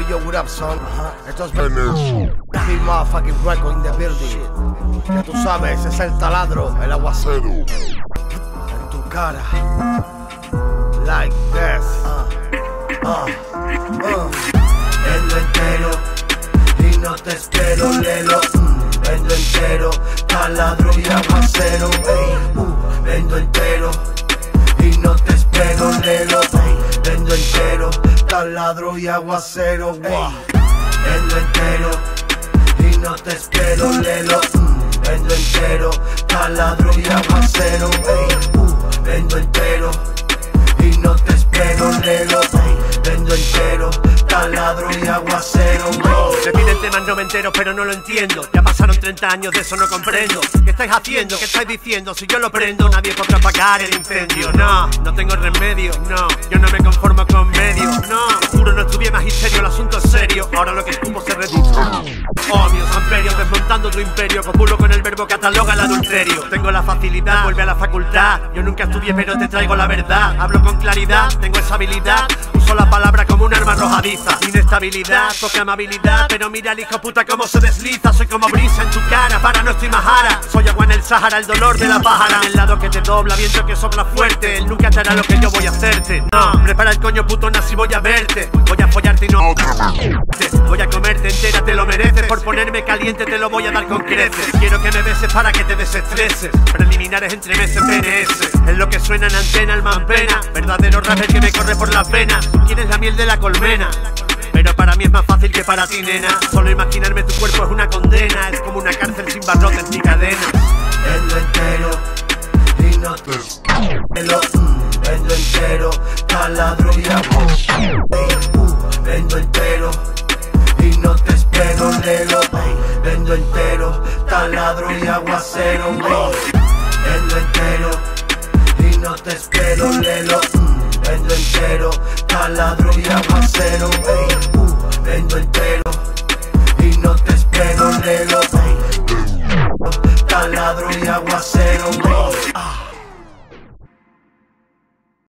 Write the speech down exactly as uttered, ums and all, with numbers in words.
yo, what up, son? Esto es Big Motherfucking Record in the building. Ya tú sabes, ese es el taladro, el aguacero. En tu cara. Like this. Uh, uh, uh. Vendo entero y no te espero, lelo. Mm, vendo entero, taladro y aguacero. Ey, uh, vendo entero y no te espero, lelo. Ey, vendo entero, taladro y aguacero. Ey, vendo entero y no te espero, lelo. Mm, vendo entero, taladro y aguacero. Ey, uh, vendo entero y no te espero, lelo. Ey, vendo entero, taladro y aguacero. Me piden temas, no me entero, pero no lo entiendo. Ya pasaron treinta años, de eso no comprendo. ¿Qué estáis haciendo? ¿Qué estáis diciendo? Si yo lo prendo, nadie podrá apagar el incendio. No, no tengo remedio, no. Yo no me conformo con medio, no. Juro, no estudié magisterio, el asunto es serio. Ahora lo que escupo se reduce. Ohmios, amperios, desmontando tu imperio. Copulo con el verbo, cataloga el adulterio. Tengo la facilidad, vuelve a la facultad. Yo nunca estudié, pero te traigo la verdad. Hablo con claridad, tengo esa habilidad. Uso la palabra como un arma arrojadiza. Inestabilidad, toca amabilidad, pero mira al hijo puta cómo se desliza. Soy como brisa en tu cara, para no estoy majara. Soy agua en el Sahara, el dolor de la pájara. El lado que te dobla, viento que sopla fuerte. Él nunca te hará lo que yo voy a hacerte. No, prepara el coño putona si voy a verte. Voy a follarte y no voy a comerte entera, te lo mereces. Por ponerme caliente te lo voy a dar con creces. Quiero que me beses para que te desestreses. Preliminares entre meses, P N S. Es lo que suena en antena, el man pena. Verdadero rap que me corre por las venas. Tú quieres la miel de la colmena, pero para mí es más fácil que para ti, nena. Solo imaginarme tu cuerpo es una condena. Es como una cárcel sin barrotes ni cadenas. Vendo entero y no te espero. Mm, vendo entero, taladro y aguacero. Uh, vendo entero y no te espero, lelo. Ey, vendo entero, taladro y aguacero. Ey, vendo entero y no te espero, lelo.